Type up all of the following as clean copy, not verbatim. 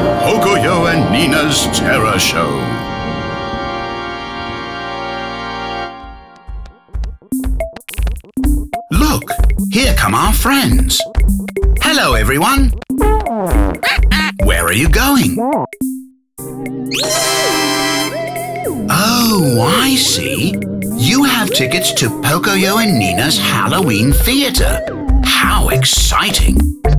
Pocoyo and Nina's Terror Show. Look, here come our friends. Hello, everyone. Where are you going? Oh, I see. You have tickets to Pocoyo and Nina's Halloween Theatre. How exciting!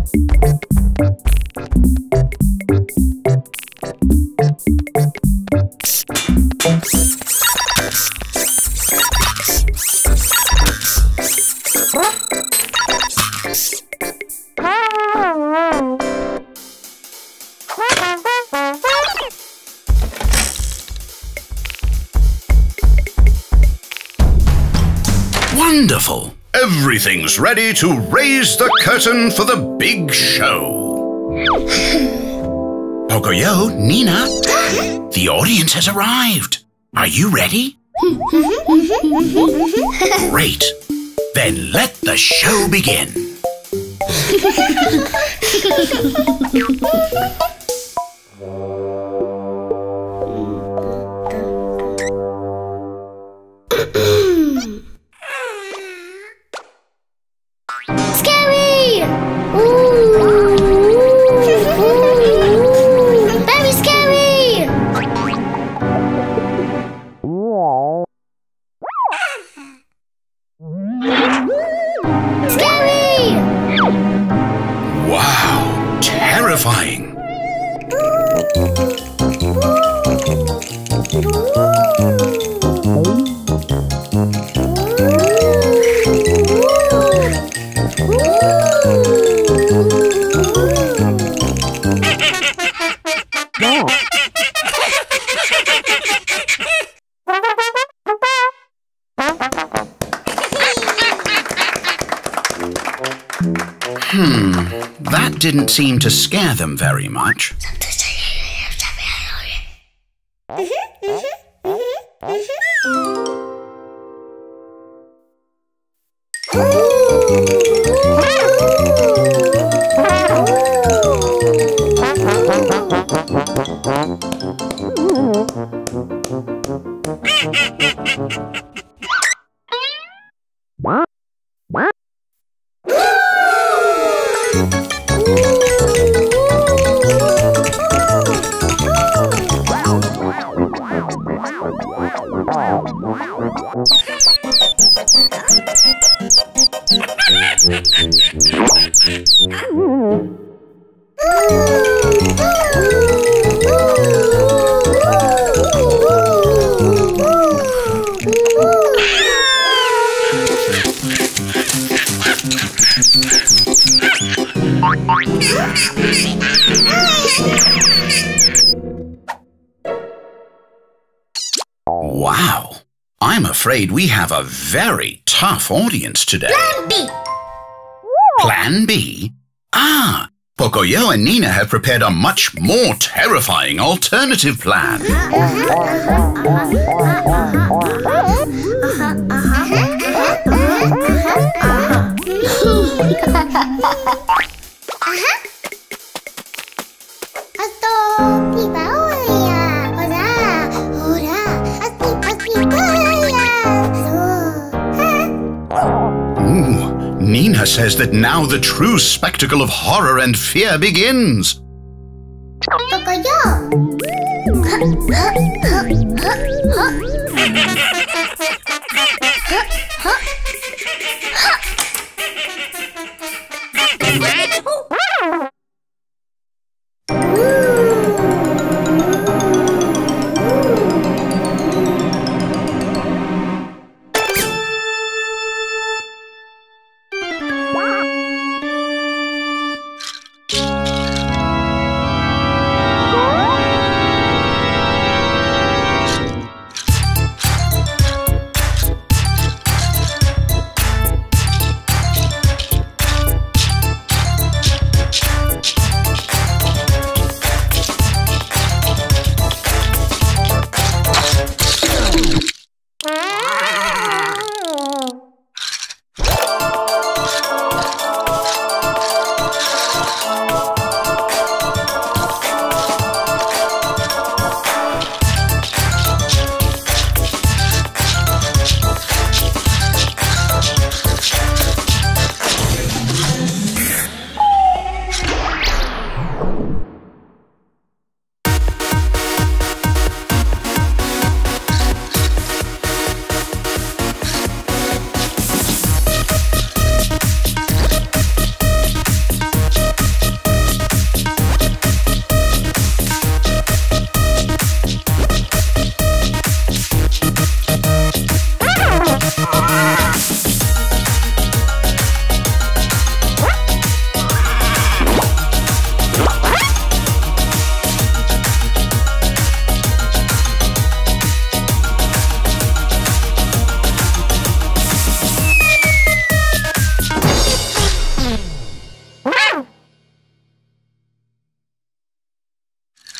Wonderful! Everything's ready to raise the curtain for the big show. Pocoyo, Nina, the audience has arrived. Are you ready? Great! Then let the show begin. Wow, terrifying! That didn't seem to scare them very much. Wow, I'm afraid we have a very tough audience today. Plan B! Plan B? Ah, Pocoyo and Nina have prepared a much more terrifying alternative plan. Nina says that now the true spectacle of horror and fear begins.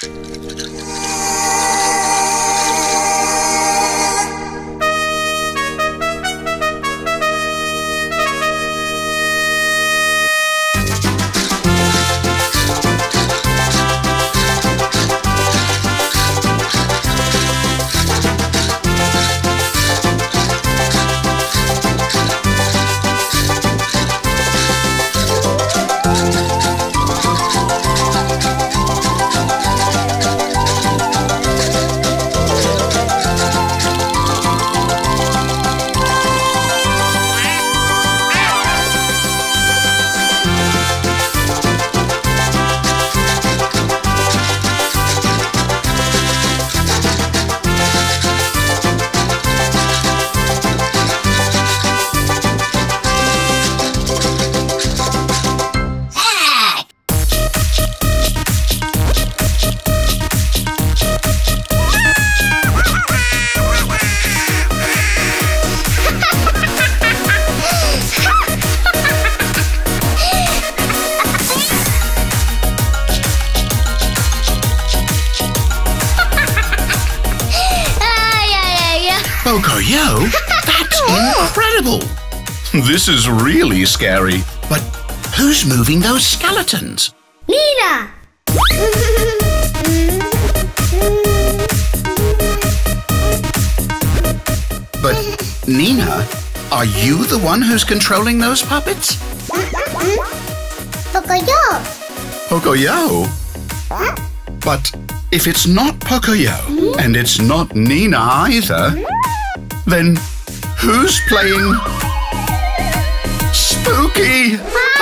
Pocoyo, that's incredible! This is really scary. But who's moving those skeletons? Nina! But, Nina, are you the one who's controlling those puppets? Pocoyo! Pocoyo? But if it's not Pocoyo, and it's not Nina either, then who's playing Spooky?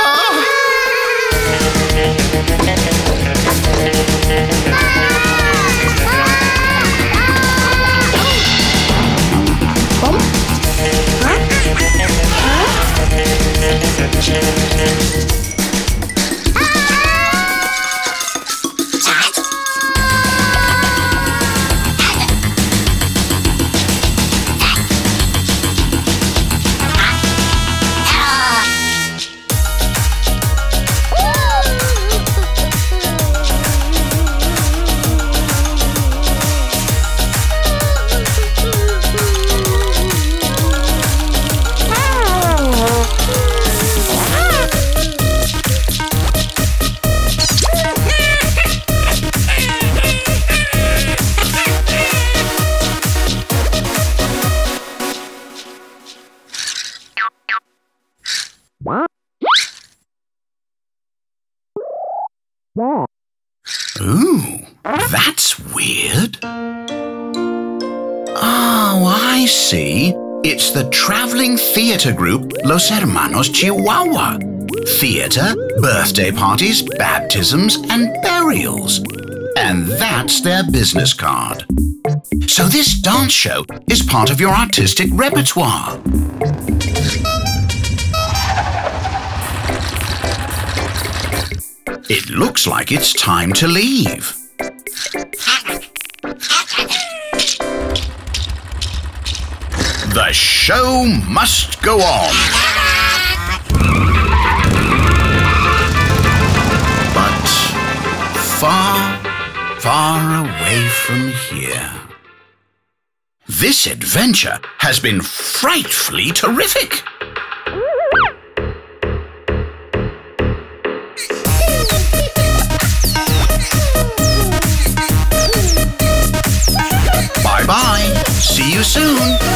Ooh, that's weird. Oh, I see. It's the traveling theater group Los Hermanos Chihuahua. Theater, birthday parties, baptisms, and burials. And that's their business card. So this dance show is part of your artistic repertoire. It looks like it's time to leave. The show must go on. But far, far away from here. This adventure has been frightfully terrific. Bye-bye. See you soon.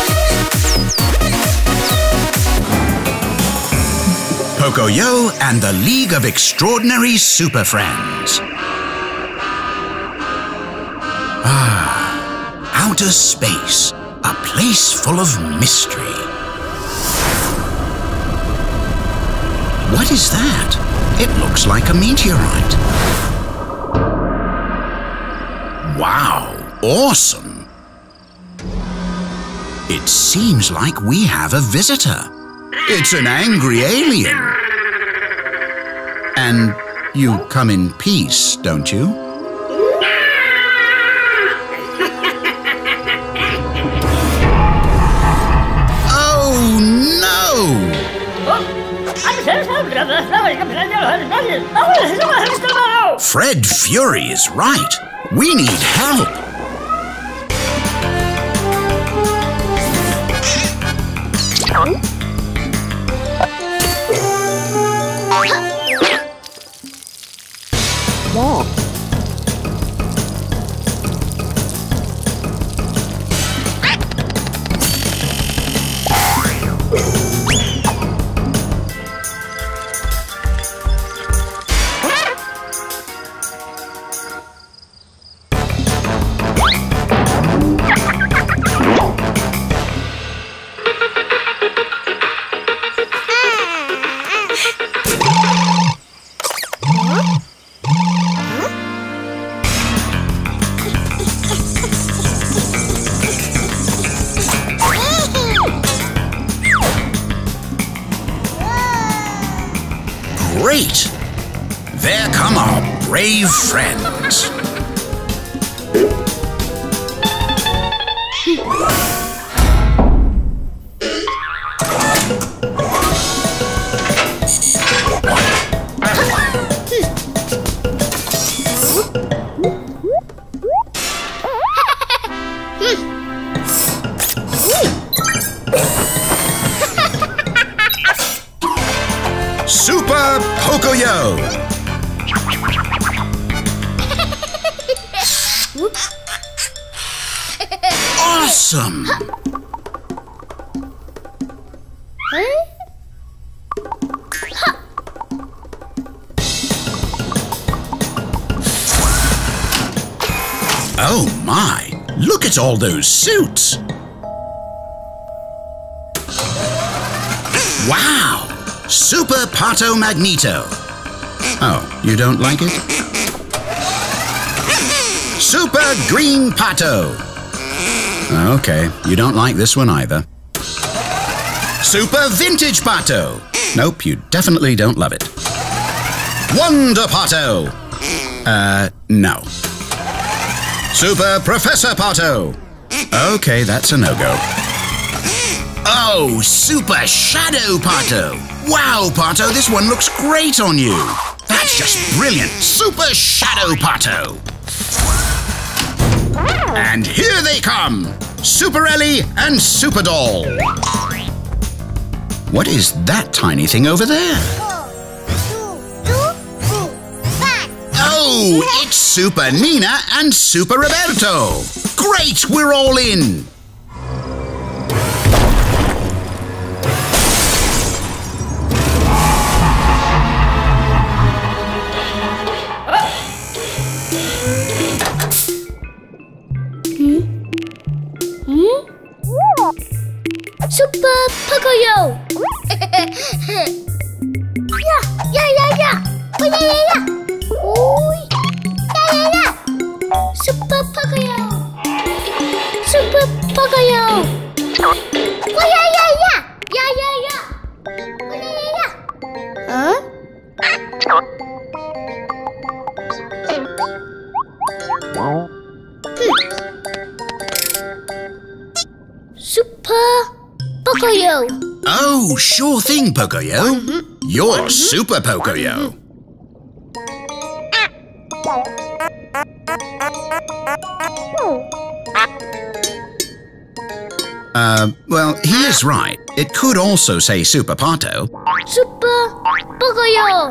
Pocoyo and the League of Extraordinary Super Friends. Outer space, a place full of mystery. What is that? It looks like a meteorite. Wow, awesome. It seems like we have a visitor. It's an angry alien. And you come in peace, don't you? Oh, no! Fred Fury is right. We need help. Great! There come our brave friends. Super Pocoyo! Awesome! Oh my! Look at all those suits! Wow! Super Pato Magneto. Oh, you don't like it? Super Green Pato. Okay, you don't like this one either. Super Vintage Pato. Nope, you definitely don't love it. Wonder Pato. No. Super Professor Pato. Okay, that's a no-go. Oh, Super Shadow Pato. Wow, Pato, this one looks great on you. That's just brilliant. Super Shadow Pato. And here they come. Super Ellie and Super Doll. What is that tiny thing over there? Oh, it's Super Nina and Super Roberto. Great, we're all in. Super Pocoyo! Yeah! Oh, yeah! Oi! Yeah! Super Pocoyo! Super Pocoyo! Oh, yeah! Oh, yeah! Huh? Super Pocoyo. Oh, sure thing, Pocoyo. You're Super Pocoyo. Well, he is right. It could also say Super Pato. Super Pocoyo.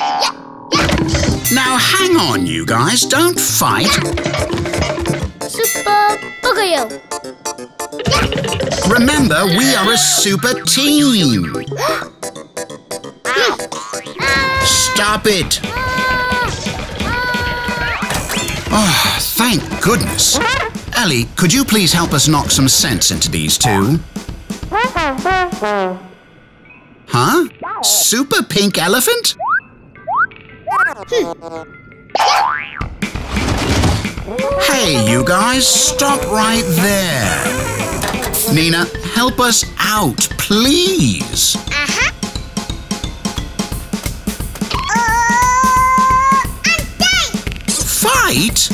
Now, hang on, you guys. Don't fight. Super Pocoyo. Remember, we are a super team. Stop it. Oh, thank goodness. Ellie, could you please help us knock some sense into these two? Huh? Super pink elephant? Hey, you guys, stop right there. Nina, help us out, please. Fight?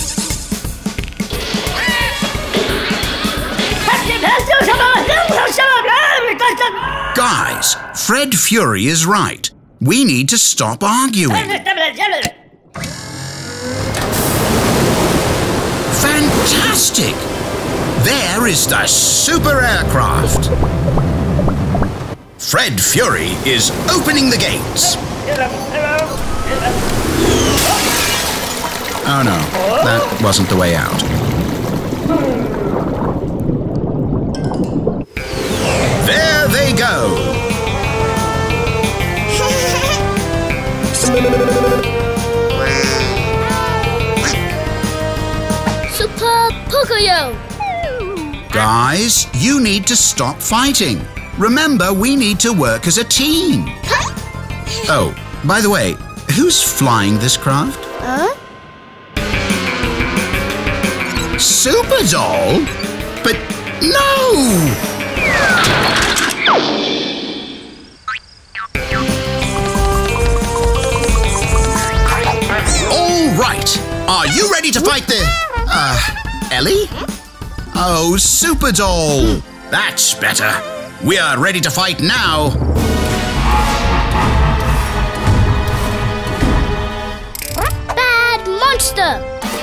Guys, Fred Fury is right. We need to stop arguing. fantastic! There is the super aircraft. Fred Fury is opening the gates. Oh no, that wasn't the way out. There they go. Super Pocoyo! Guys, you need to stop fighting. Remember, we need to work as a team. Oh, by the way, who's flying this craft? Super Doll? But no! All right. Are you ready to fight the... Ellie? Oh, Super Doll. That's better. We are ready to fight now. Bad monster!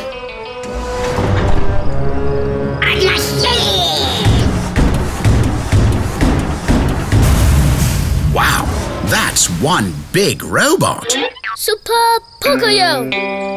Wow, that's one big robot. Super Pocoyo!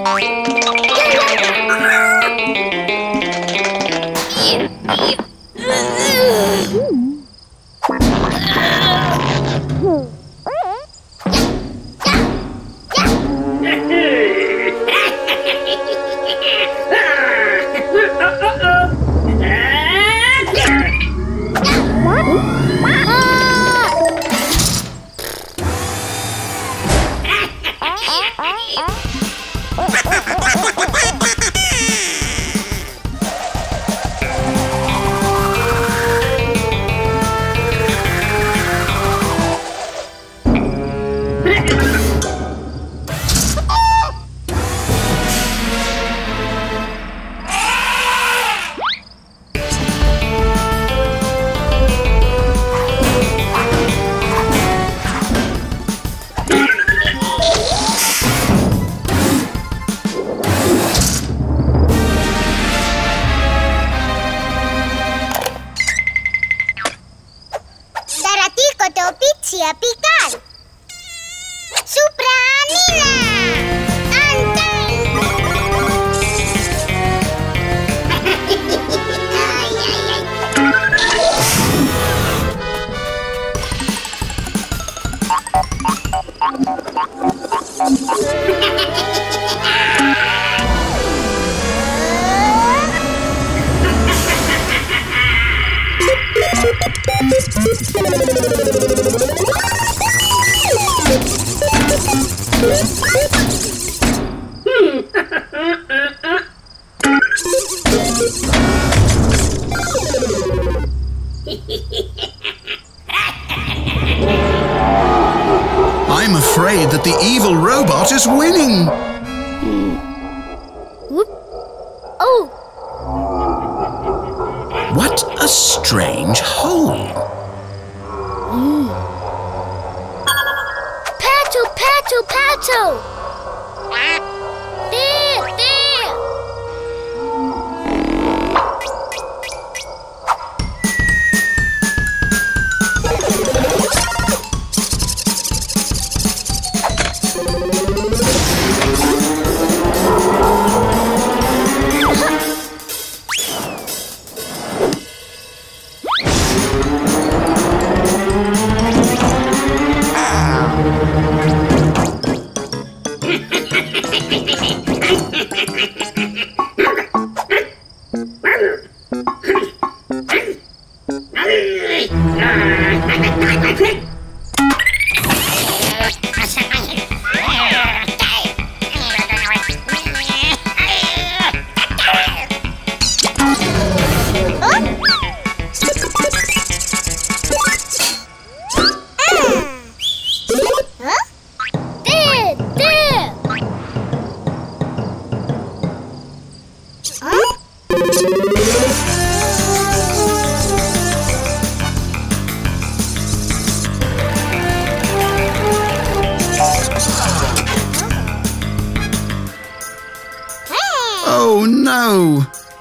A picar. ¡Supra Nina! I'm afraid that the evil robot is winning. Whoop. Oh! What a strange hole. Pato, pato, pato! There, there!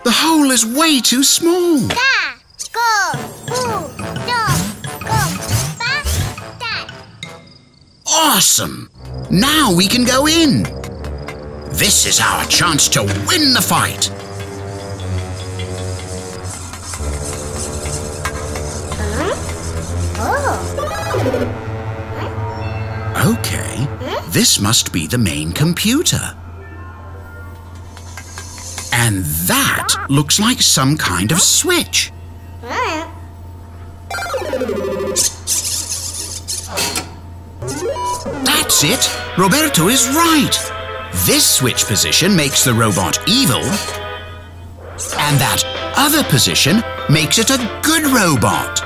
The hole is way too small. Awesome! Now we can go in. This is our chance to win the fight. Okay, this must be the main computer. And that looks like some kind of switch. That's it! Roberto is right. This switch position makes the robot evil, and that other position makes it a good robot.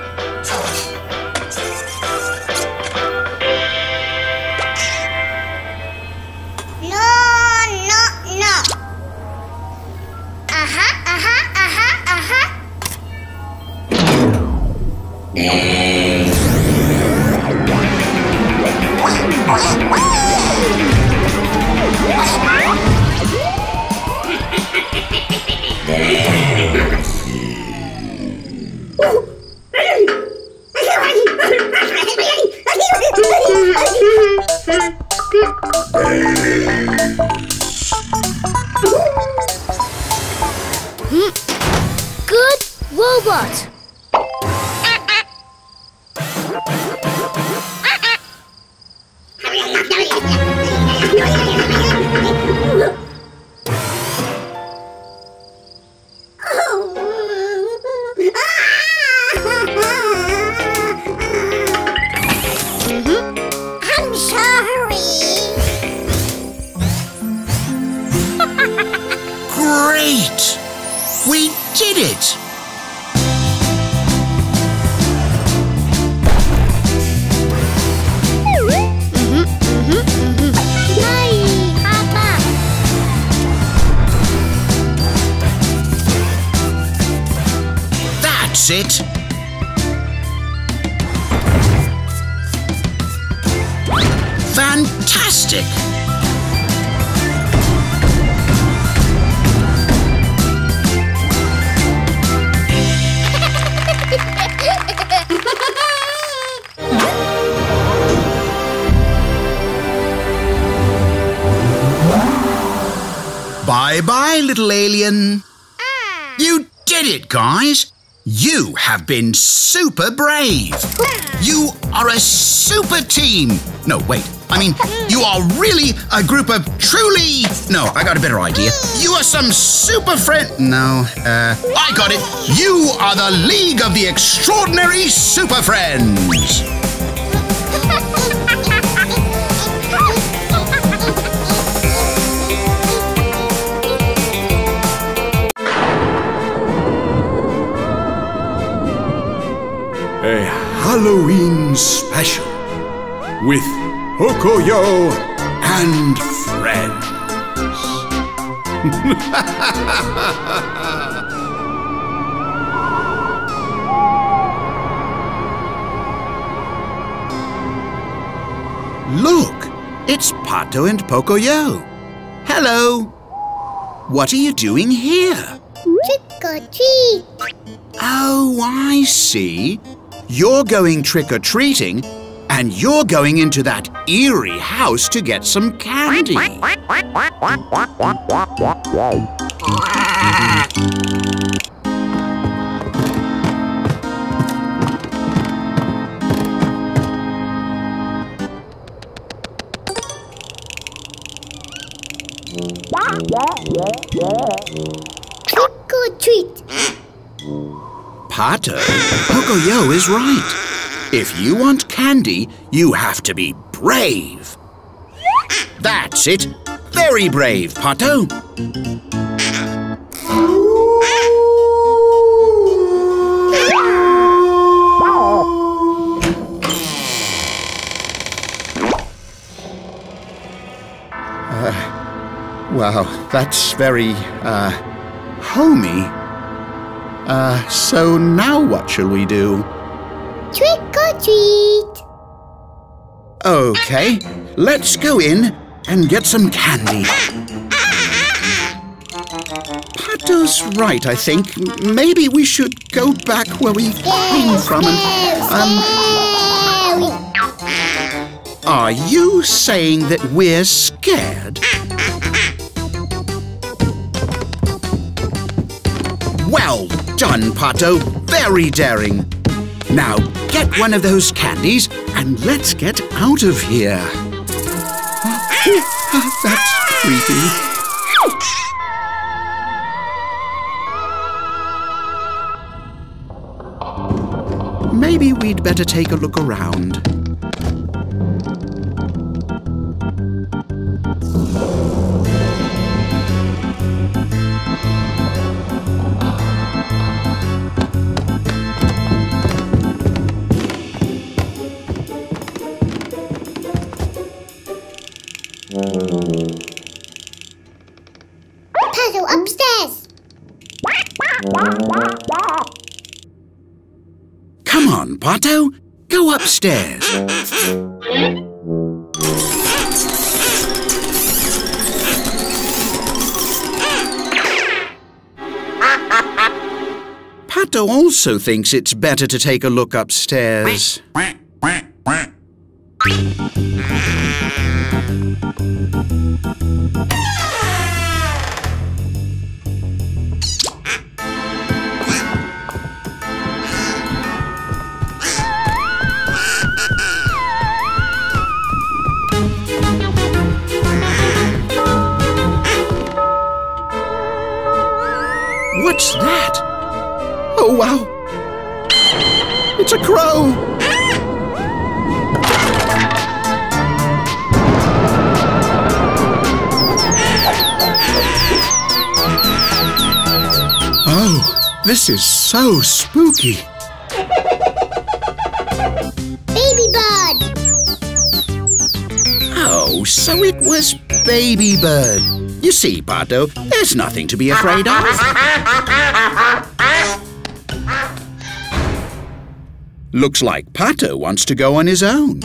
Good robot. I'm sorry. Great! We did it! Hi, Papa. That's it! Fantastic! Bye-bye, little alien. You did it, guys. You have been super brave. You are a super team. No, wait. I mean, you are really a group of truly... No, I got a better idea. You are some super friend... No, I got it. You are the League of the Extraordinary Super Friends. A Halloween special with Pocoyo and friends. Look, it's Pato and Pocoyo. Hello. What are you doing here? Trick or treat. Oh, I see. You're going trick-or-treating, and you're going into that eerie house to get some candy. Trick or treat. Pato, Pocoyo is right. If you want candy, you have to be brave. That's it. Very brave, Pato. Wow, that's very, homey. So now what shall we do? Trick or treat. Okay, let's go in and get some candy. Pato's right, I think. Maybe we should go back where we came from and... Are you saying that we're scared? Well done, Pato. Very daring. Now, get one of those candies and let's get out of here. That's creepy. Maybe we'd better take a look around. Pato, upstairs. Come on, Pato. Go upstairs. Pato also thinks it's better to take a look upstairs. What's that? Oh, wow! It's a crow! Oh, this is so spooky. Baby bird. Oh, so it was Baby Bird. You see, Pato, there's nothing to be afraid of. Looks like Pato wants to go on his own.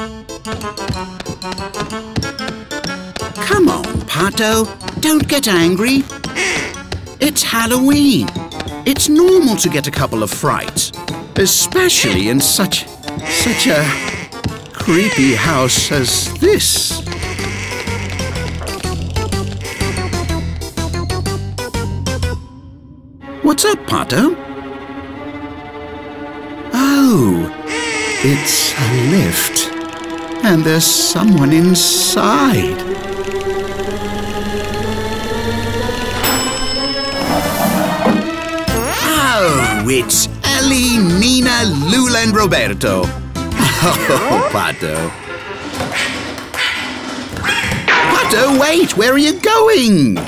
Come on, Pato, don't get angry. It's Halloween. It's normal to get a couple of frights, especially in such a creepy house as this. What's up, Pato? Oh, it's a lift. And there's someone inside. Oh, it's Ellie, Nina, Lula, and Roberto. Oh, Pato. Pato, wait! Where are you going?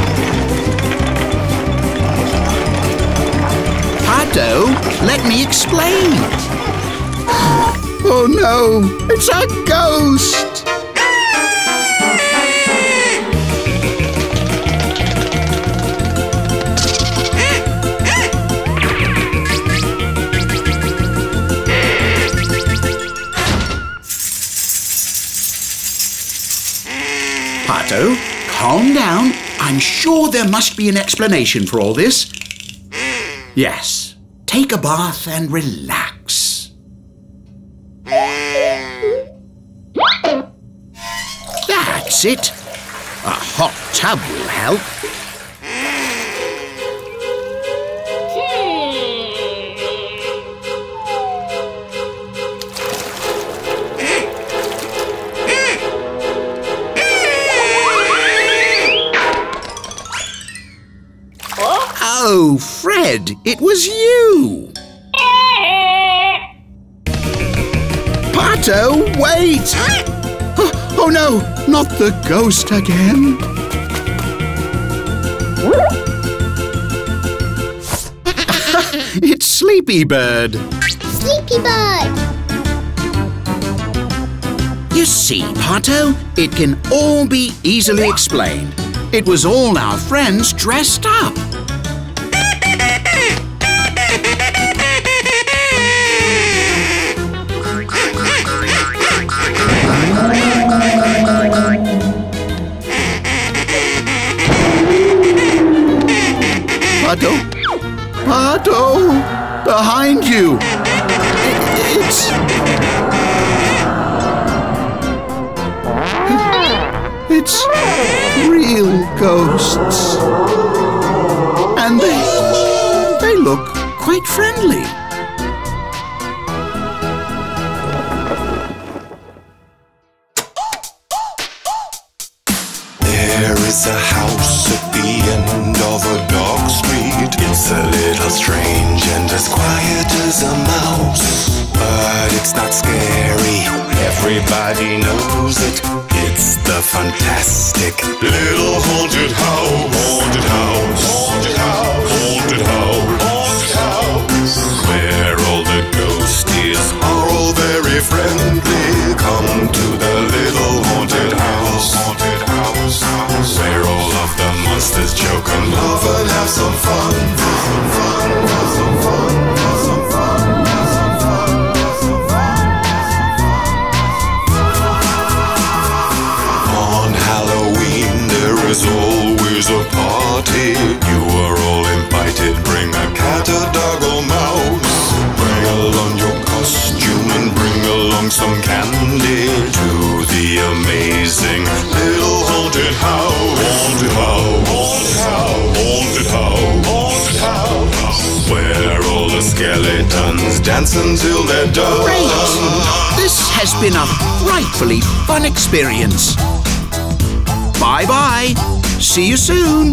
Pato, let me explain. Oh no, it's a ghost! Pato, calm down. I'm sure there must be an explanation for all this. Yes, take a bath and relax. That's it. A hot tub will help. Oh, Fred, it was you! Pato, wait! Oh no, not the ghost again! It's Sleepy Bird! Sleepy bird. You see, Pato, it can all be easily explained. It was all our friends dressed up. Pato! Pato! Behind you! It's real ghosts. And they look quite friendly. There is a house at the end of a dark street. It's a little strange and as quiet as a mouse. But it's not scary, everybody knows it. It's the fantastic little haunted house. Haunted house. Haunted house. Haunted house. Haunted house. Where all the ghosties are all very friendly. Come to the little haunted house. Haunted house. Where all of the monsters joke and love and have some fun. Have some fun. Have some fun. Have some fun. Have some fun. Have some fun. On Halloween there is always a party. You are all invited. Bring a cat, a dog or mouse. Bring along your costume and bring along some candy to the amazing little haunted house. Haunted house. Haunted house. Haunted house. Haunted house. Where all the skeletons dance until they're done. Great! This has been a frightfully fun experience. Bye-bye. See you soon.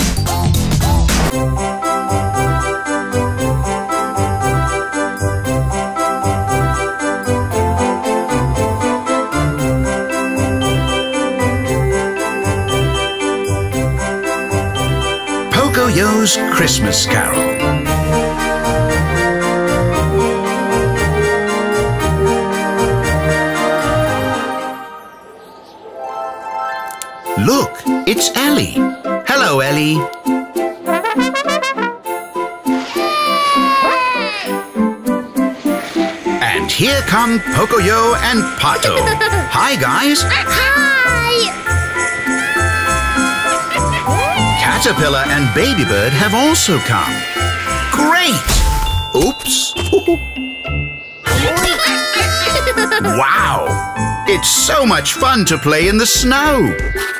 Pocoyo's Christmas Carol. Look, it's Ellie. Hello, Ellie. And here come Pocoyo and Pato. Hi, guys. Hi! Caterpillar and Babybird have also come. Great! Oops. Wow! It's so much fun to play in the snow.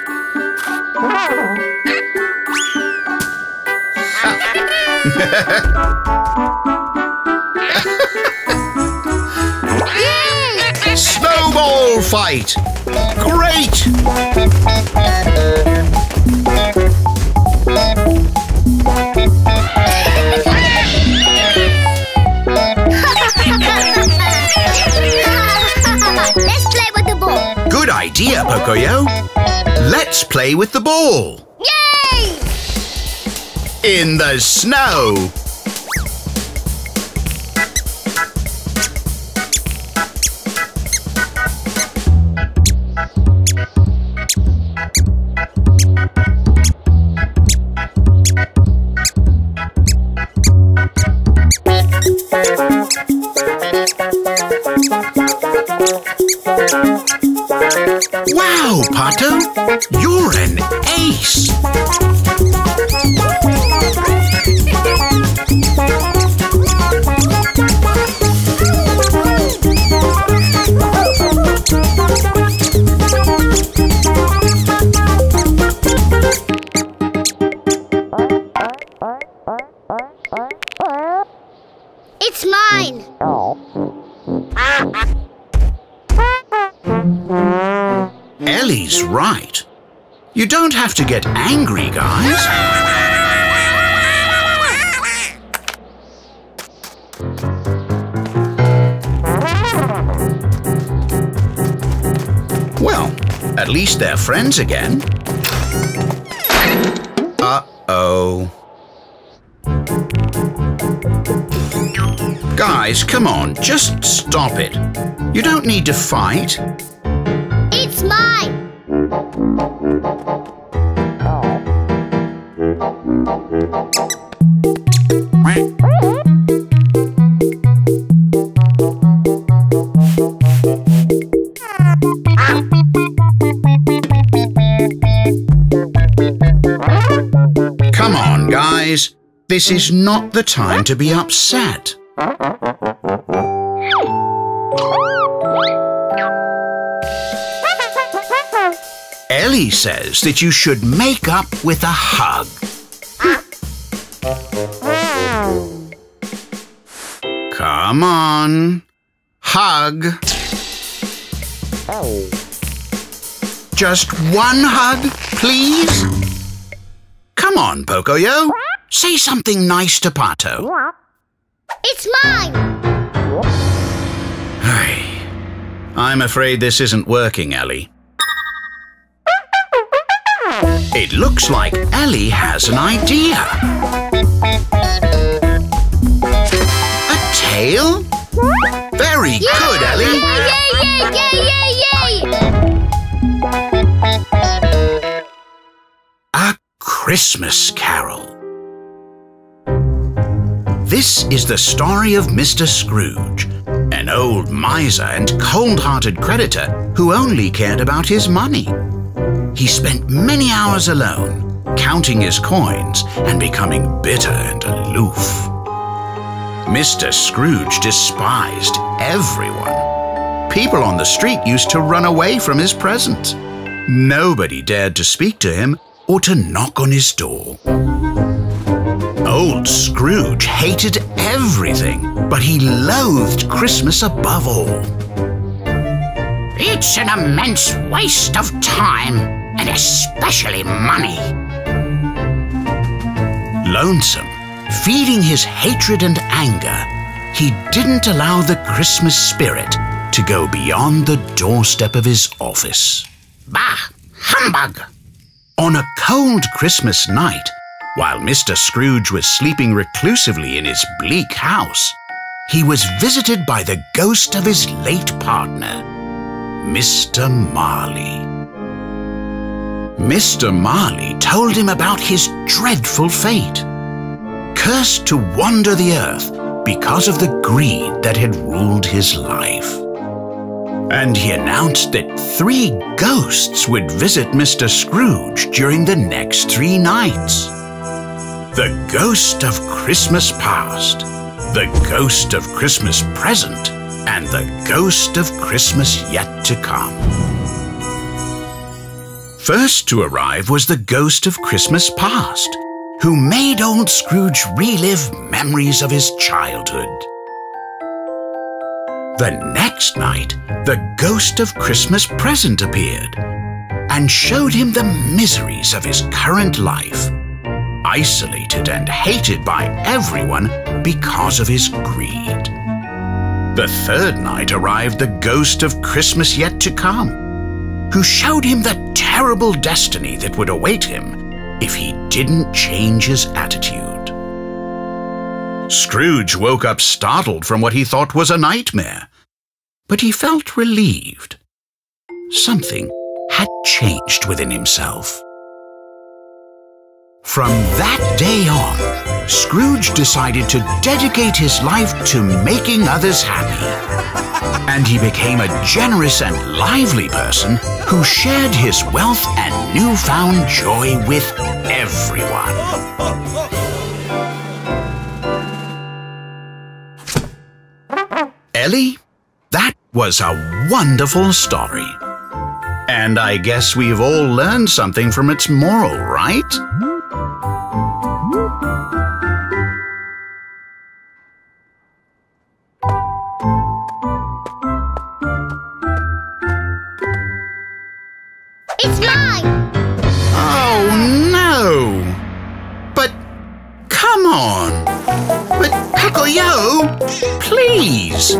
Snowball fight! Great! Let's play with the ball. Good idea, Pocoyo. Let's play with the ball. Yay! In the snow. Wow, Pato, you're an ace. It's mine. Ellie's right. You don't have to get angry, guys. Well, at least they're friends again. Uh-oh. Guys, come on, just stop it. You don't need to fight. It's mine. Come on, guys. This is not the time to be upset. Ellie says that you should make up with a hug. Come on. Hug. Just one hug, please? Come on, Pocoyo. Say something nice to Pato. It's mine! I'm afraid this isn't working, Ellie. It looks like Ellie has an idea. A tail? Very good, Ellie. Yay! A Christmas Carol. This is the story of Mr. Scrooge, an old miser and cold-hearted creditor who only cared about his money. He spent many hours alone, counting his coins and becoming bitter and aloof. Mr. Scrooge despised everyone. People on the street used to run away from his presence. Nobody dared to speak to him or to knock on his door. Old Scrooge hated everything, but he loathed Christmas above all. It's an immense waste of time, and especially money. Lonesome, feeding his hatred and anger, he didn't allow the Christmas spirit to go beyond the doorstep of his office. Bah! Humbug! On a cold Christmas night, while Mr. Scrooge was sleeping reclusively in his bleak house, he was visited by the ghost of his late partner, Mr. Marley. Mr. Marley told him about his dreadful fate, cursed to wander the earth because of the greed that had ruled his life. And he announced that 3 ghosts would visit Mr. Scrooge during the next 3 nights. The ghost of Christmas past, the ghost of Christmas present, and the ghost of Christmas yet to come. First to arrive was the ghost of Christmas past, who made old Scrooge relive memories of his childhood. The next night, the ghost of Christmas present appeared and showed him the miseries of his current life, isolated and hated by everyone because of his greed. The third night arrived the ghost of Christmas yet to come, who showed him the terrible destiny that would await him if he didn't change his attitude. Scrooge woke up startled from what he thought was a nightmare, but he felt relieved. Something had changed within himself. From that day on, Scrooge decided to dedicate his life to making others happy. And he became a generous and lively person who shared his wealth and newfound joy with everyone. Ellie, that was a wonderful story. And I guess we've all learned something from its moral, right? It's mine! Oh, no! But, come on! But, Pocoyo, please!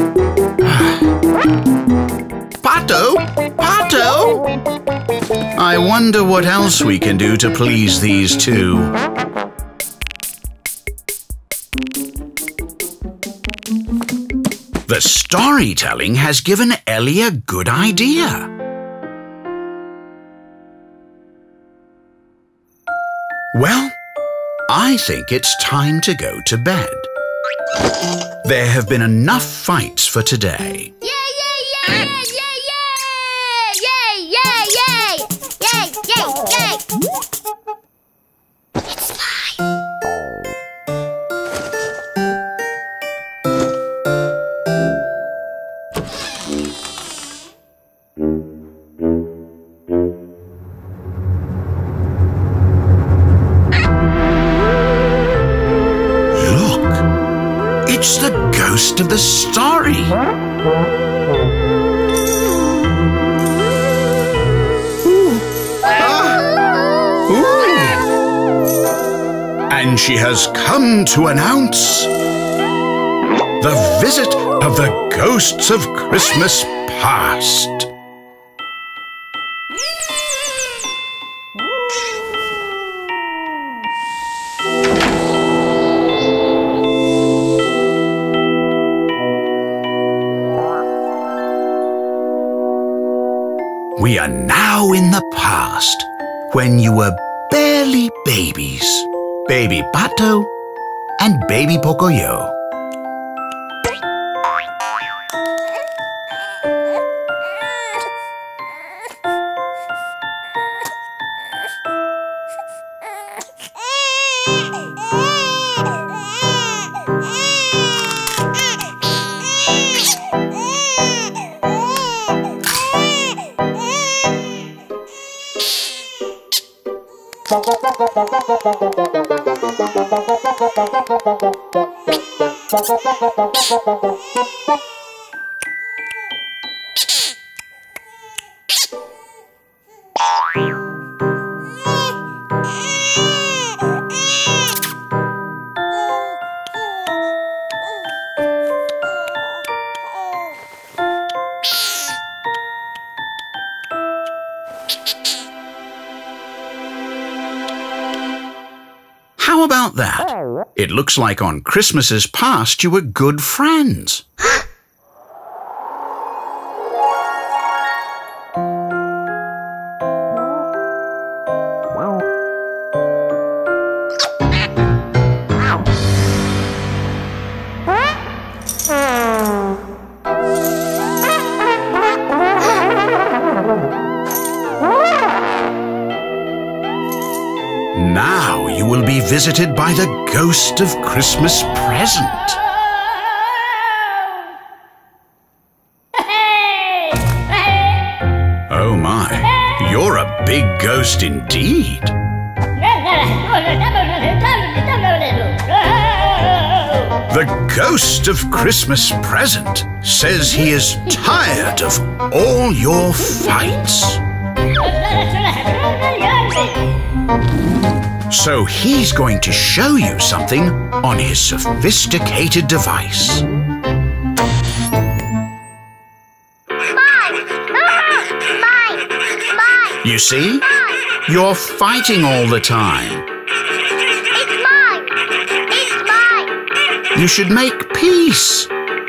Pato! Pato! I wonder what else we can do to please these two. The storytelling has given Ellie a good idea. Well, I think it's time to go to bed. There have been enough fights for today. Yay, yay, yay! Yay, yay, yay! Yay, yay, yay! It's mine. It's the ghost of the story. And she has come to announce the visit of the ghosts of Christmas past. We are now in the past, when you were barely babies. Baby Pato and Baby Pocoyo. How about that? It looks like on Christmases past you were good friends. Now you will be visited by the ghost of Christmas present. Oh my, you're a big ghost indeed. The ghost of Christmas present says he is tired of all your fights. So he's going to show you something on his sophisticated device. You see? You're fighting all the time. It's mine! It's mine! You should make peace.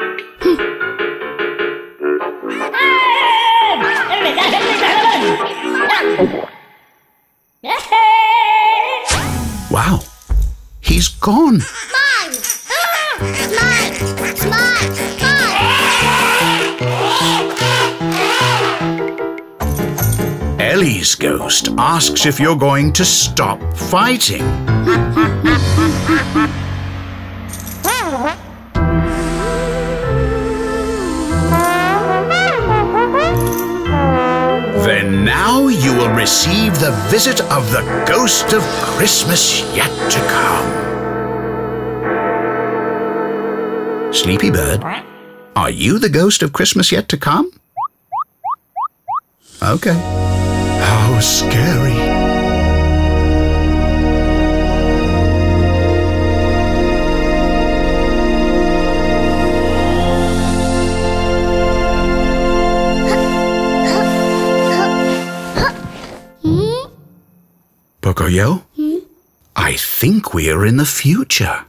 Wow, he's gone. Mine! It's mine! It's mine! Mine! Ellie's ghost asks if you're going to stop fighting. Then now you will receive the visit of the ghost of Christmas yet to come. Sleepy Bird, are you the ghost of Christmas yet to come? Okay. How scary. Pocoyo? I think we are in the future.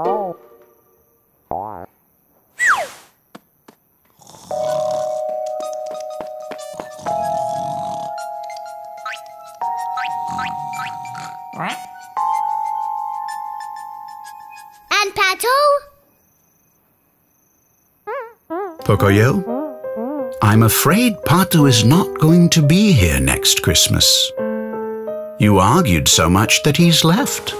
And Pato? Pocoyo, I'm afraid Pato is not going to be here next Christmas. You argued so much that he's left.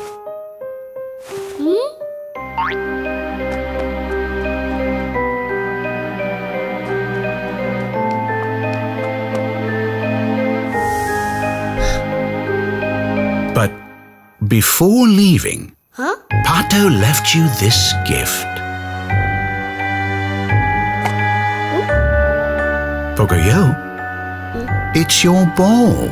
But before leaving, Pato left you this gift. Pocoyo, it's your ball.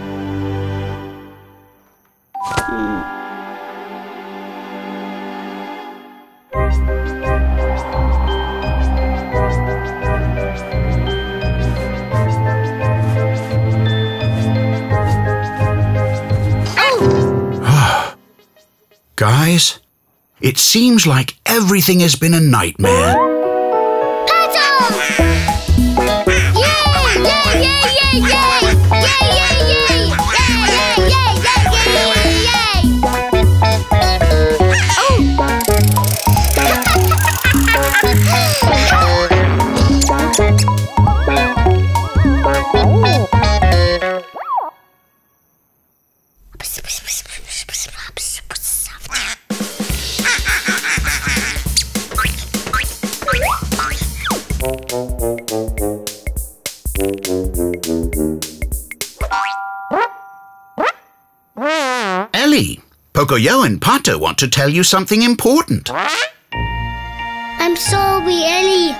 Guys, it seems like everything has been a nightmare. Paddle! Yay! Yay! Yay! Yay! Yay! Yay! Yay! Yay! Yay! Yay! Ellie, Pocoyo and Pato want to tell you something important. I'm sorry, Ellie.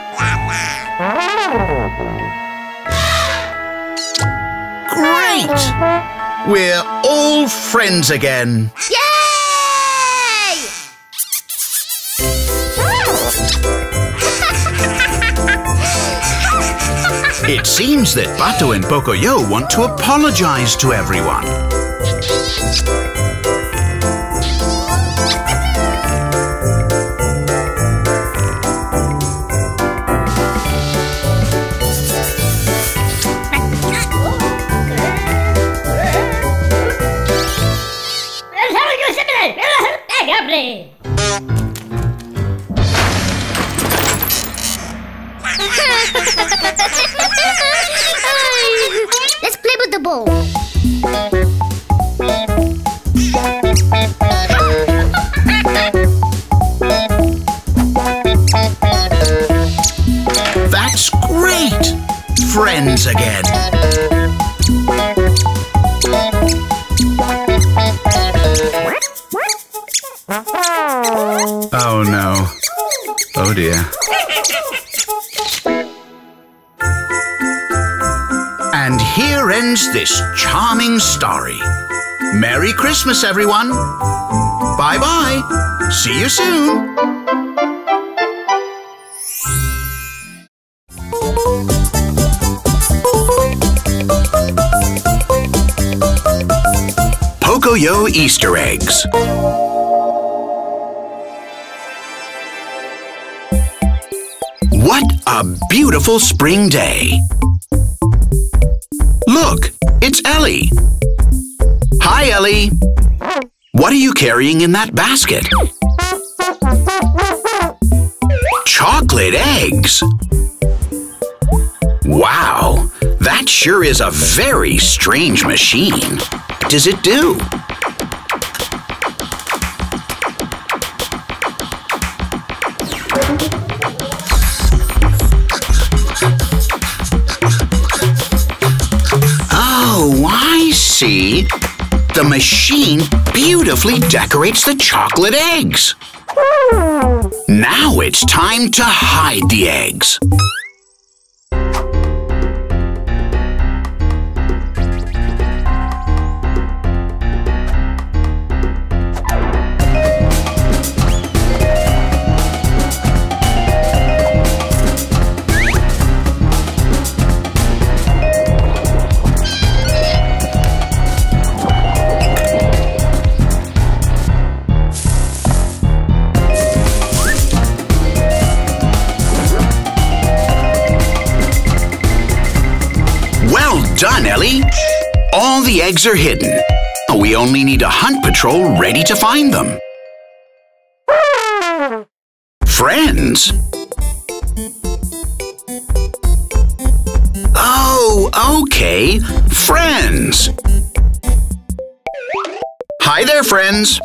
Great! We're all friends again. Yay! It seems that Pato and Pocoyo want to apologize to everyone. Let's play with the ball. That's great! Friends again. Oh no. Oh dear. And here ends this charming story. Merry Christmas, everyone. Bye-bye. See you soon. Pocoyo Easter eggs. What a beautiful spring day. Look, it's Ellie. Hi, Ellie. What are you carrying in that basket? Chocolate eggs. Wow, that sure is a very strange machine. What does it do? Oh, I see. The machine beautifully decorates the chocolate eggs. Now it's time to hide the eggs. Done, Ellie. All the eggs are hidden. We only need a hunt patrol ready to find them. Friends? Oh, okay. Friends. Hi there, friends.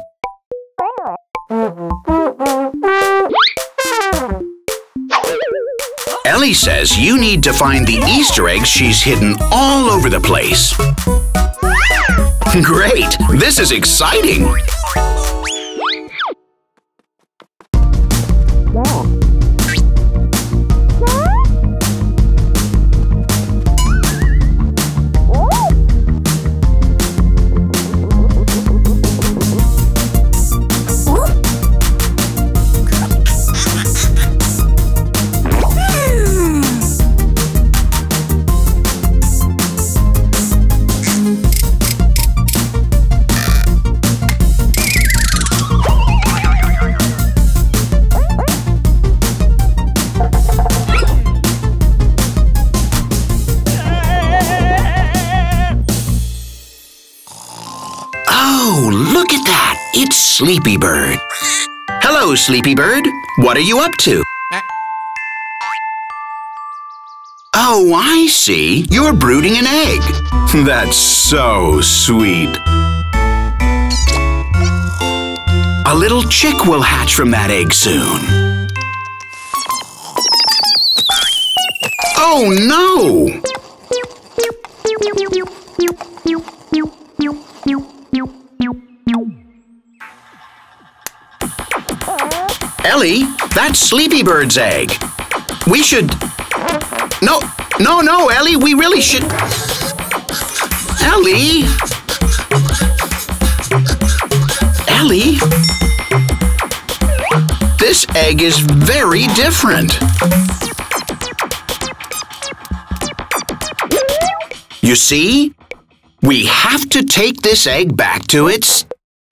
Ellie says you need to find the Easter eggs she's hidden all over the place. Great! This is exciting! Sleepy Bird. Hello, Sleepy Bird. What are you up to? Oh, I see. You're brooding an egg. That's so sweet. A little chick will hatch from that egg soon. Oh, no! Ellie, that's Sleepy Bird's egg. We should... No, Ellie, we really should... Ellie? Ellie? This egg is very different. You see? We have to take this egg back to its...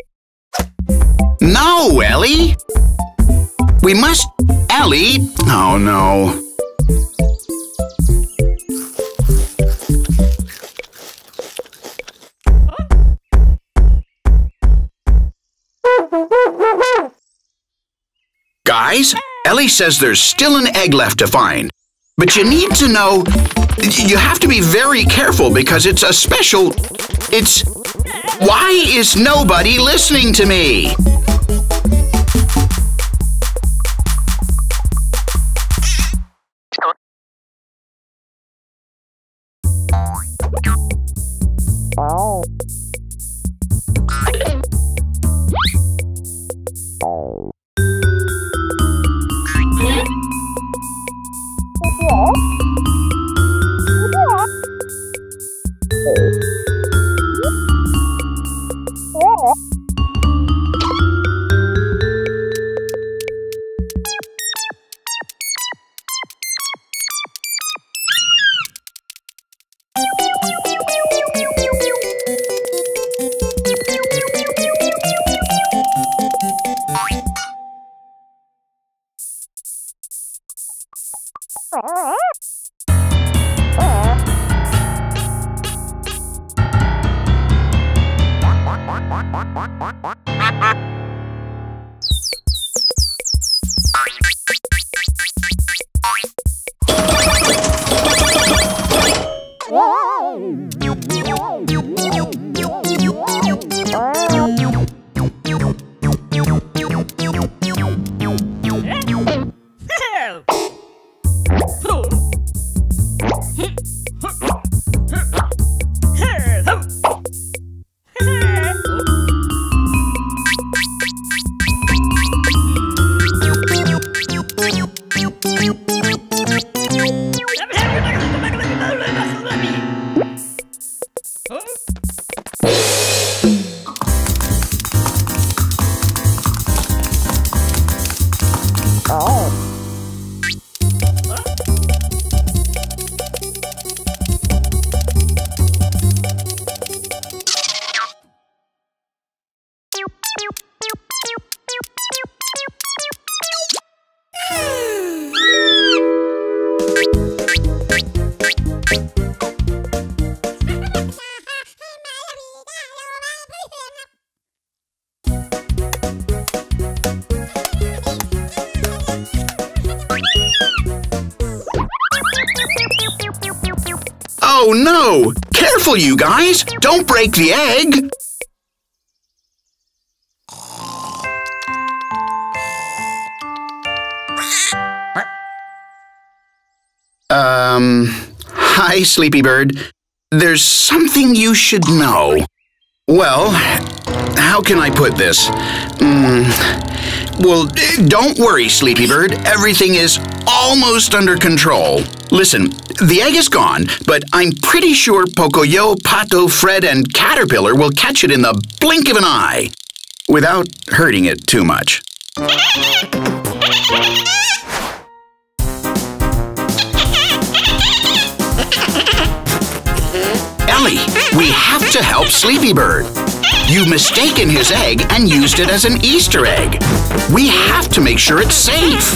No, Ellie! We must... Ellie! Oh, no. Guys, Ellie says there's still an egg left to find. But you need to know... You have to be very careful because it's a special... It's... Why is nobody listening to me? Oh, no! Careful, you guys! Don't break the egg! Hi, Sleepy Bird. There's something you should know. Well, how can I put this? Well, don't worry, Sleepy Bird. Everything is almost under control. Listen, the egg is gone, but I'm pretty sure Pocoyo, Pato, Fred, and Caterpillar will catch it in the blink of an eye, without hurting it too much. Ellie, we have to help Sleepy Bird. You've mistaken his egg and used it as an Easter egg. We have to make sure it's safe.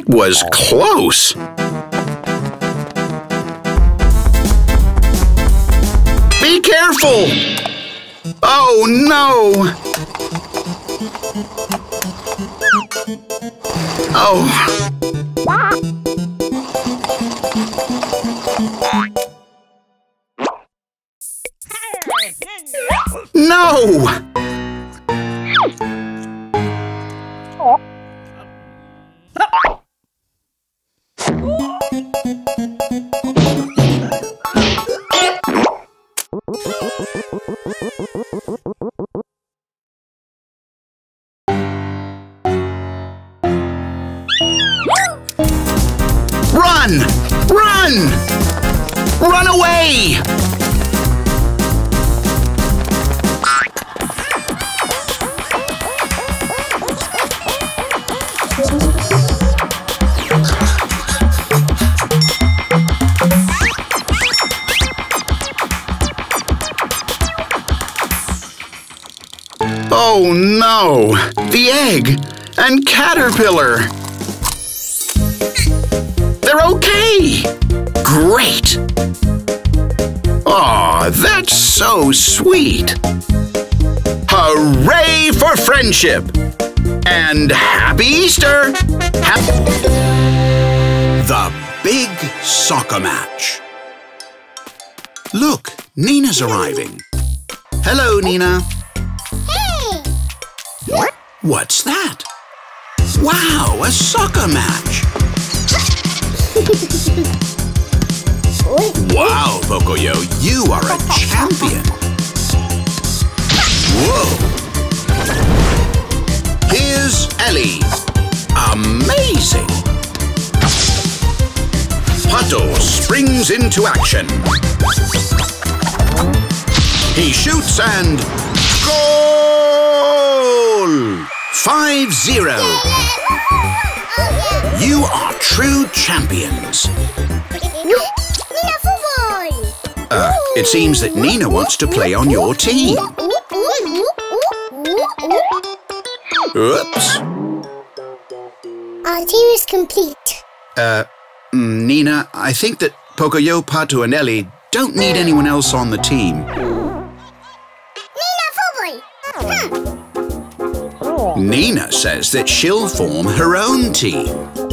was close. Be careful! Oh, no! Oh. No! Run! Run! Run away! Oh no! The egg and caterpillar! They're okay! Great! Aw, that's so sweet! Hooray for friendship! And Happy Easter! The big soccer match. Look, Nina's arriving. Hello, Nina. Hey! What's that? Wow, a soccer match! Wow, Pocoyo, you are a champion! Whoa! Here's Ellie. Amazing! Pato springs into action. He shoots and... goal! 5-0. You are true champions. Nina football! It seems that Nina wants to play on your team. Oops. Our team is complete. Nina, I think that Pocoyo, Pato and Ellie don't need anyone else on the team. Nina football! Nina says that she'll form her own team.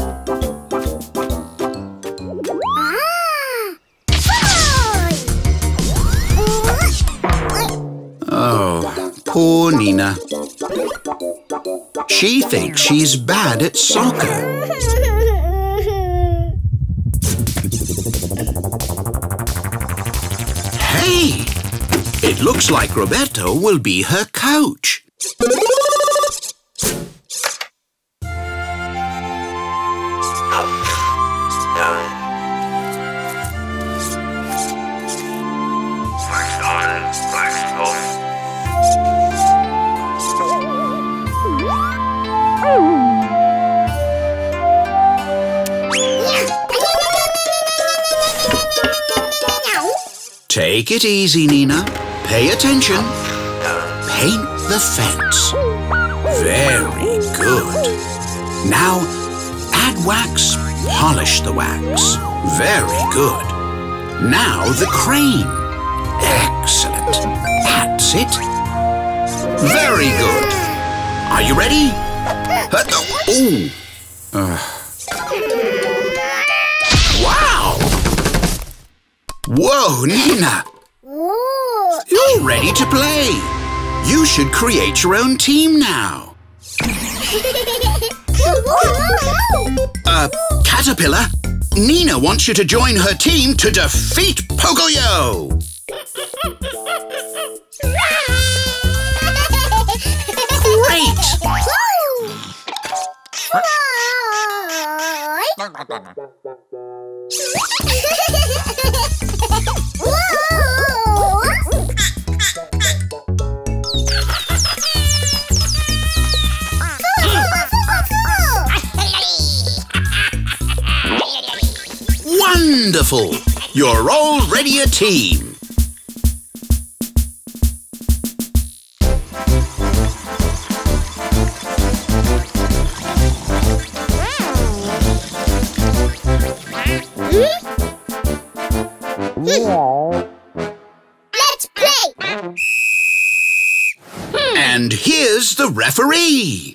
Oh, poor Nina. She thinks she's bad at soccer. Hey! It looks like Roberto will be her coach. Take it easy, Nina. Pay attention. Paint the fence. Very good. Now, add wax, polish the wax. Very good. Now the crane. Excellent. That's it. Very good. Are you ready? Wow! Whoa, Nina! Whoa! You're ready to play. You should create your own team now. Caterpillar, Nina wants you to join her team to defeat Pocoyo. Great! Wonderful! You're already a team. Let's play! And here's the referee.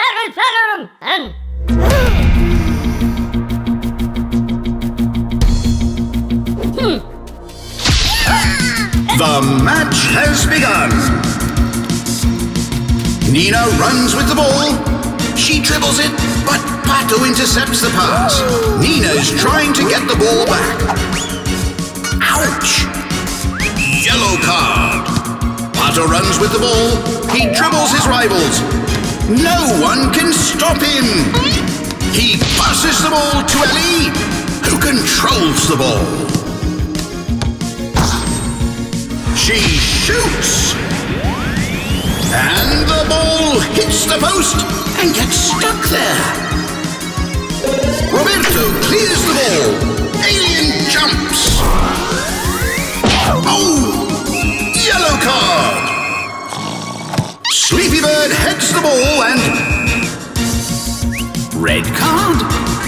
The match has begun. Nina runs with the ball. She dribbles it, but Pato intercepts the pass. Nina is trying to get the ball back. Ouch! Yellow card. Pato runs with the ball. He dribbles his rivals. No one can stop him. He passes the ball to Ellie, who controls the ball. She shoots. And the ball hits the post and gets stuck there. Roberto clears the ball. Alien jumps. Oh! Yellow card. Sleepy Bird heads the ball and... red card?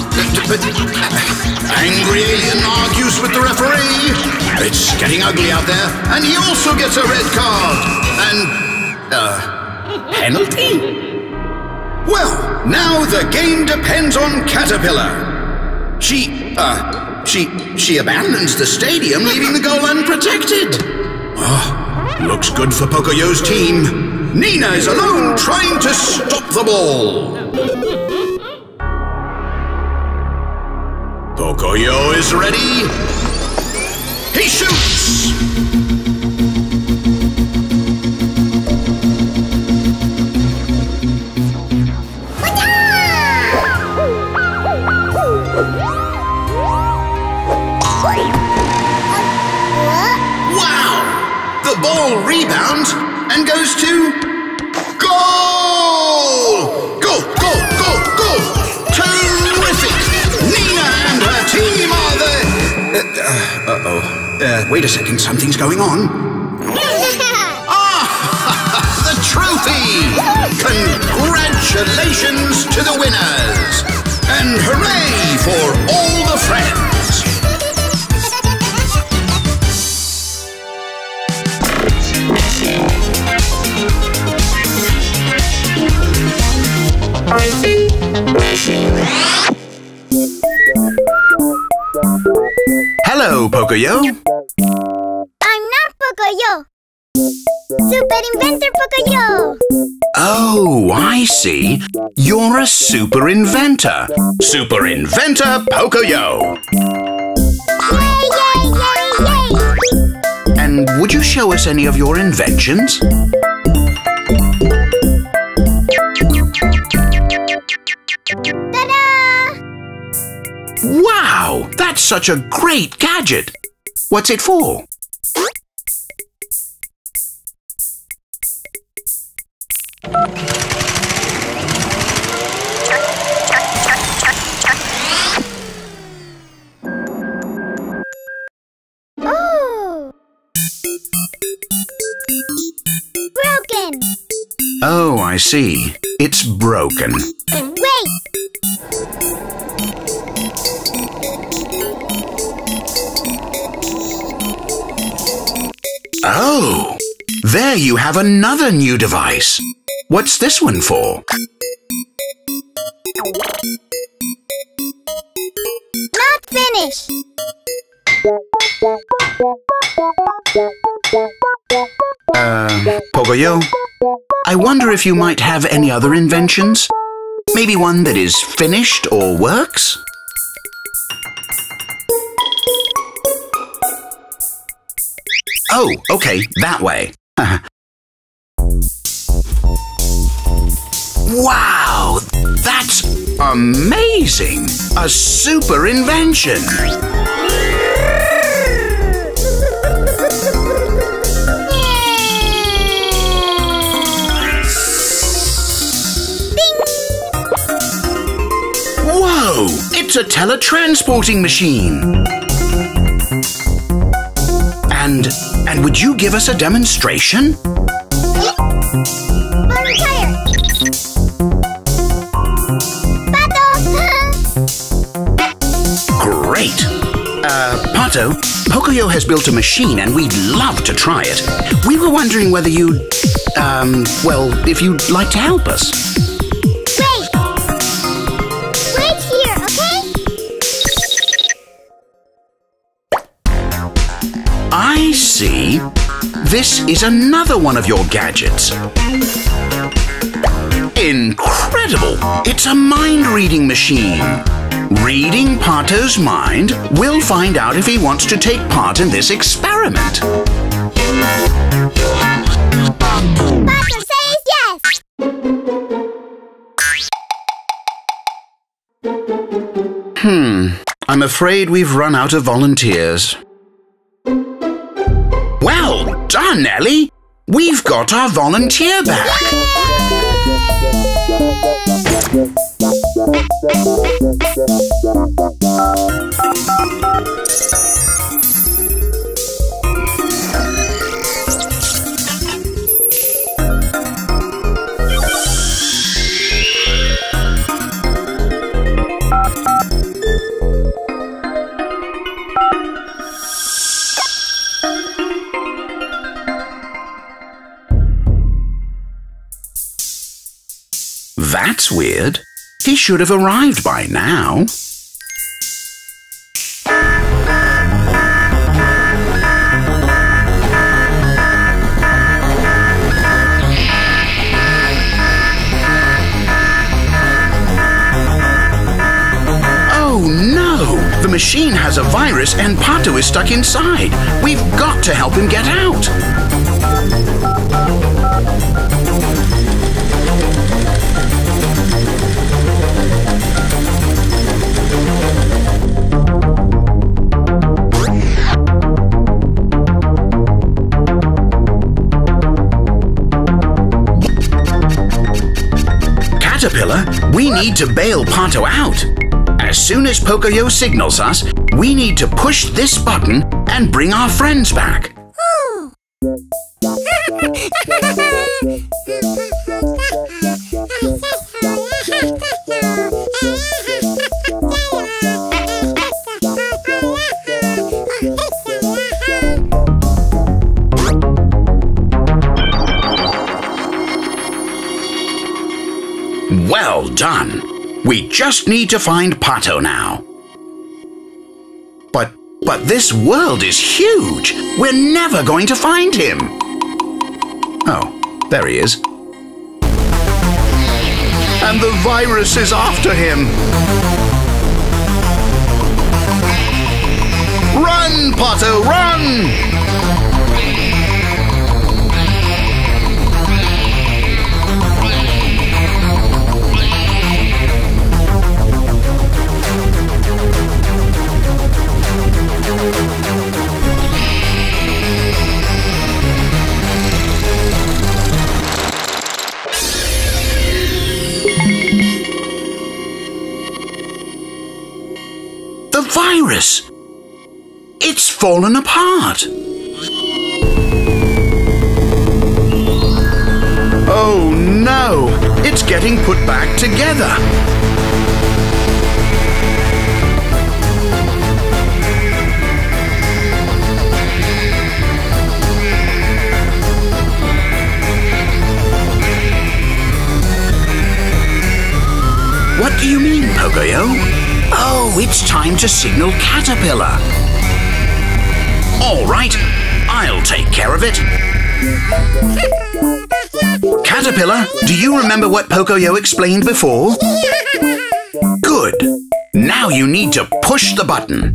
Angry Alien argues with the referee. It's getting ugly out there, and he also gets a red card. And... penalty? Well, now the game depends on Caterpillar. She abandons the stadium, leaving the goal unprotected. Oh, looks good for Pocoyo's team. Nina is alone, trying to stop the ball. Pocoyo is ready. He shoots. The ball rebounds and goes to goal! Goal, goal, goal, goal! Terrific! Nina and her team are the... wait a second, something's going on. The trophy! Congratulations to the winners! And hooray for all the friends! Hello, Pocoyo. I'm not Pocoyo. Super Inventor Pocoyo. Oh, I see. You're a super inventor. Super Inventor Pocoyo. Yay, yay, yay, yay! And would you show us any of your inventions? Ta-da! Wow, that's such a great gadget. What's it for? Oh! Broken! Oh, I see. It's broken. Wait! Oh, there you have another new device. What's this one for? Not finished! Pocoyo, I wonder if you might have any other inventions? Maybe one that is finished or works? Oh, okay, that way. Wow, that's amazing! A super invention! Whoa, it's a teletransporting machine! And would you give us a demonstration? Bonfire! Pato! Great! Pato, Pocoyo has built a machine and we'd love to try it. We were wondering whether you'd, if you'd like to help us. Wait! Wait here, okay? I see. This is another one of your gadgets. Incredible! It's a mind-reading machine. Reading Pato's mind, we'll find out if he wants to take part in this experiment. Pato says yes! I'm afraid we've run out of volunteers. Well done, Ellie! We've got our volunteer back. That's weird. He should have arrived by now. Oh no! The machine has a virus and Pato is stuck inside. We've got to help him get out. Caterpillar, we need to bail Pato out. As soon as Pocoyo signals us, we need to push this button and bring our friends back. Well done. We just need to find Pato now. But this world is huge. We're never going to find him. Oh, there he is. And the virus is after him. Run, Pato, run! The virus! It's fallen apart! Oh no! It's getting put back together! What do you mean, Pocoyo? Oh, it's time to signal Caterpillar. All right, I'll take care of it. Caterpillar, do you remember what Pocoyo explained before? Good. Now you need to push the button.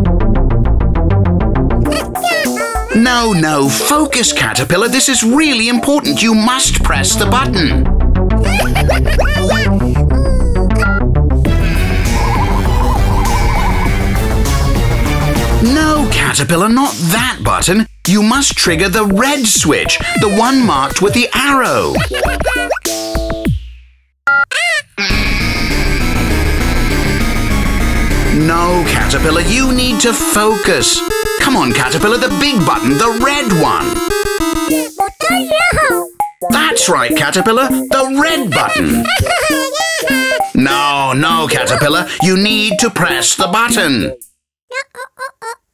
No, focus, Caterpillar. This is really important. You must press the button. No, Caterpillar, not that button. You must trigger the red switch, the one marked with the arrow. No, Caterpillar, you need to focus. Come on, Caterpillar, the big button, the red one. That's right, Caterpillar, the red button. No, Caterpillar, you need to press the button.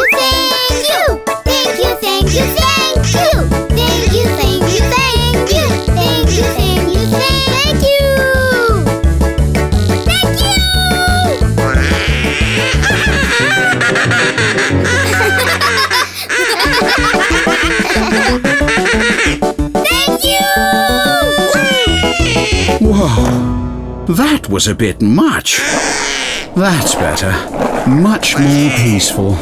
you, thank you. Thank you, thank you, thank you. Thank you, thank you, thank you. Thank you, thank you, thank you. Thank you! Thank you! Whoa, that was a bit much. That's better. Much more peaceful.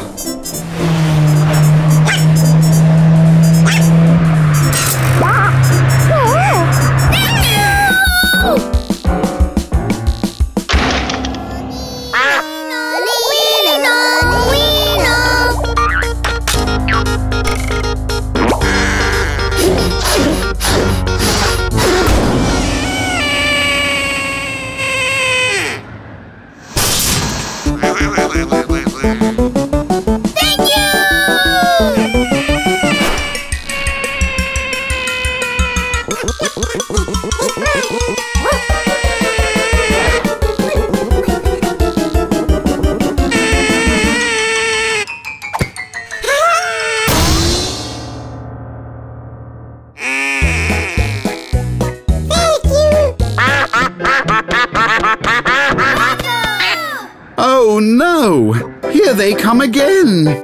Oh no! Here they come again!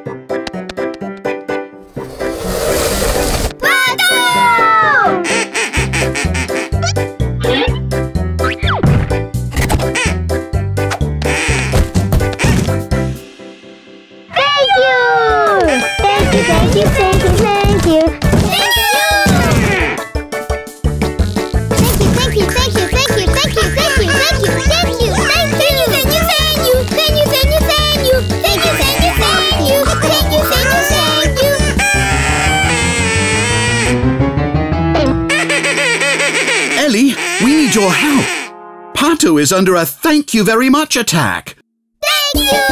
Your help. Pato is under a thank you very much attack. Thank you!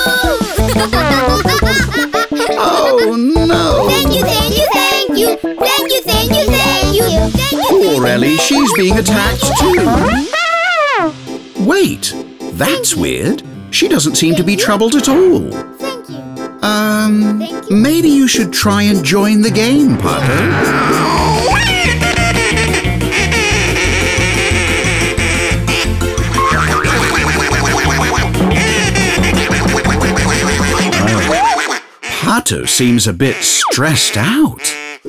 Oh no! Thank you, thank you, thank you! Thank you, thank you, thank you! Thank you, Poor Ellie, she's being attacked too. Wait, that's weird. She doesn't seem to be troubled at all. Thank you. Maybe you should try and join the game, Pato. Pato seems a bit stressed out.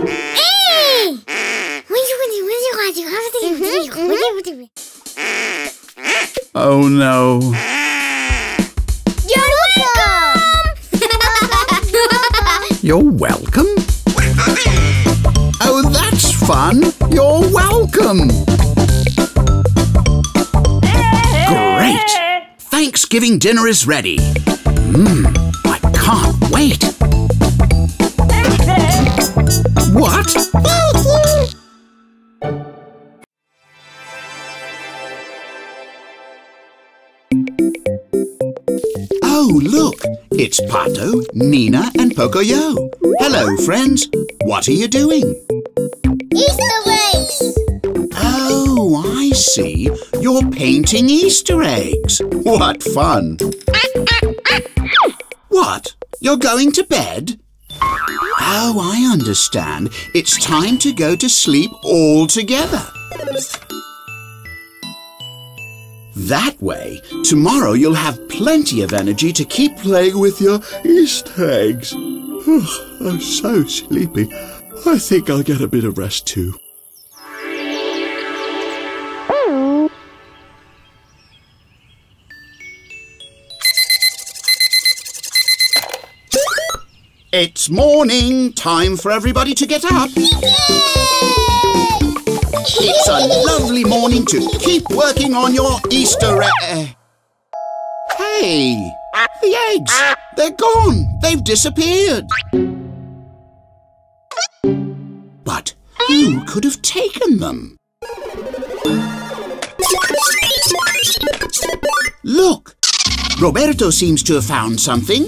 Oh no. You're welcome? Oh, that's fun. You're welcome. Great. Thanksgiving dinner is ready. I can't wait. What? Oh, look! It's Pato, Nina and Pocoyo. Hello, friends. What are you doing? Easter eggs! Oh, I see. You're painting Easter eggs. What fun. What? You're going to bed? Oh, I understand. It's time to go to sleep all together. That way, tomorrow you'll have plenty of energy to keep playing with your Easter eggs. I'm so sleepy. I think I'll get a bit of rest too. It's morning. Time for everybody to get up. It's a lovely morning to keep working on your Easter egg. Hey, the eggs. They're gone. They've disappeared. But who could have taken them? Look, Roberto seems to have found something.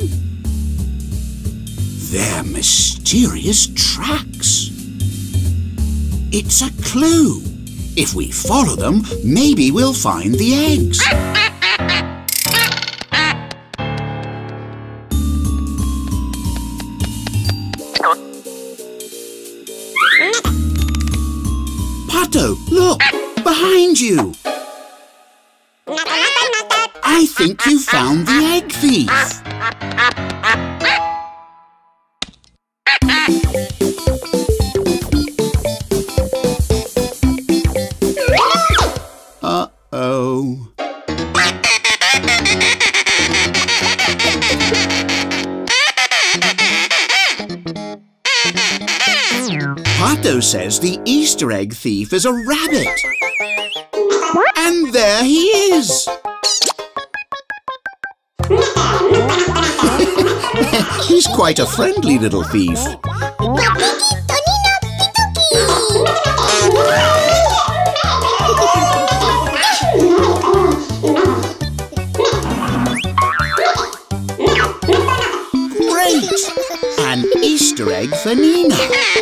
They're mysterious tracks. It's a clue. If we follow them, maybe we'll find the eggs. Pato, look! Behind you! I think you found the egg thief. Uh-oh. Pato says the Easter egg thief is a rabbit. And there he is. He's quite a friendly little thief. Great! An Easter egg for Nina.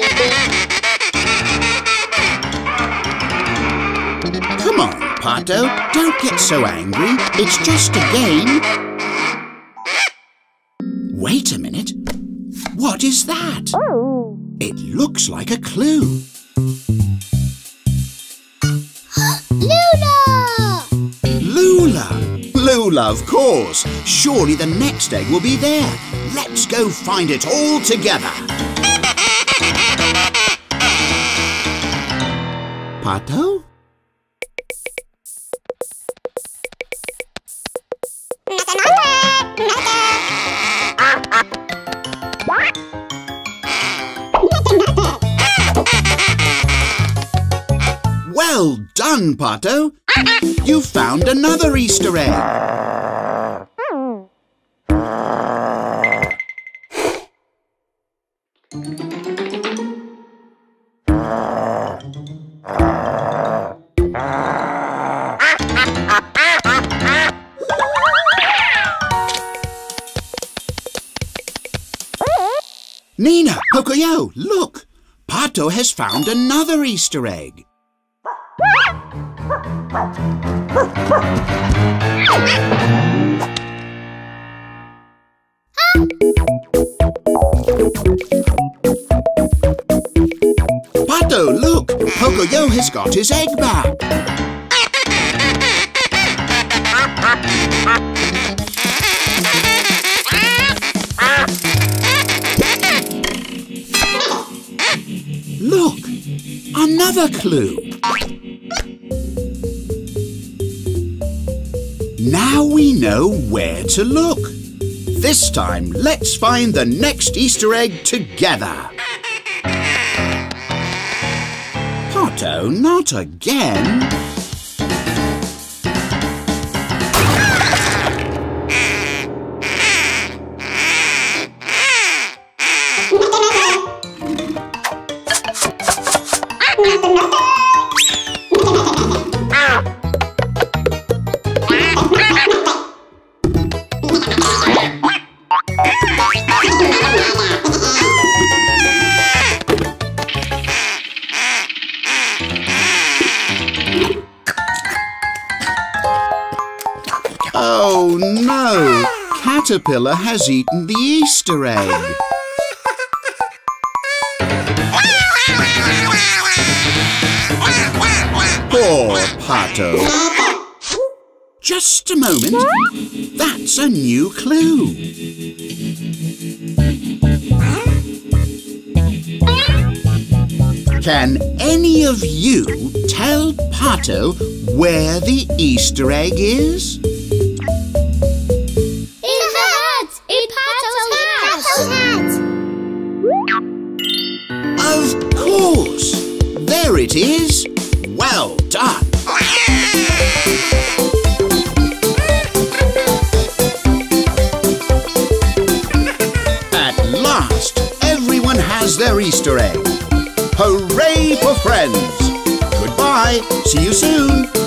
Come on, Pato, don't get so angry. It's just a game. Wait a minute. What is that? It looks like a clue. Lula! Lula! of course. Surely the next egg will be there. Let's go find it all together. Pato? Well done, Pato. You found another Easter egg. Nina, Pocoyo, look! Pato has found another Easter egg. Pato, look! Pocoyo has got his egg back. Look! Another clue. Now we know where to look. This time, let's find the next Easter egg together. Pato, not again. Oh no! Caterpillar has eaten the Easter egg. Poor Pato. Just a moment. That's a new clue. Can any of you tell Pato where the Easter egg is? Of course! There it is! Well done! At last, everyone has their Easter egg. Hooray for friends! Goodbye! See you soon!